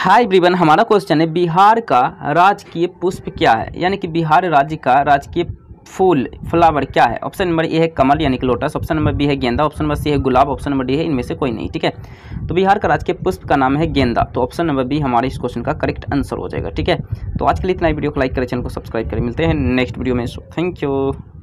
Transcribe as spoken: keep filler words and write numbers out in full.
Hi everyone, हमारा question है बिहार का राजकीय पुष्प क्या है, यानी कि बिहार राज्य का राजकीय फूल फ्लावर क्या है। ऑप्शन नंबर ए है कमल यानी कि लोटस, ऑप्शन नंबर बी है गेंदा, ऑप्शन नंबर सी है गुलाब, ऑप्शन नंबर डी है इनमें से कोई नहीं। ठीक है, तो बिहार का राजकीय पुष्प का नाम है गेंदा, तो ऑप्शन नंबर बी हमारे इस क्वेश्चन का करेक्ट आंसर हो जाएगा। ठीक है, तो आज के लिए इतना ही, वीडियो को लाइक करें, चैनल को सब्सक्राइब करें, मिलते हैं नेक्स्ट वीडियो में। Thank you.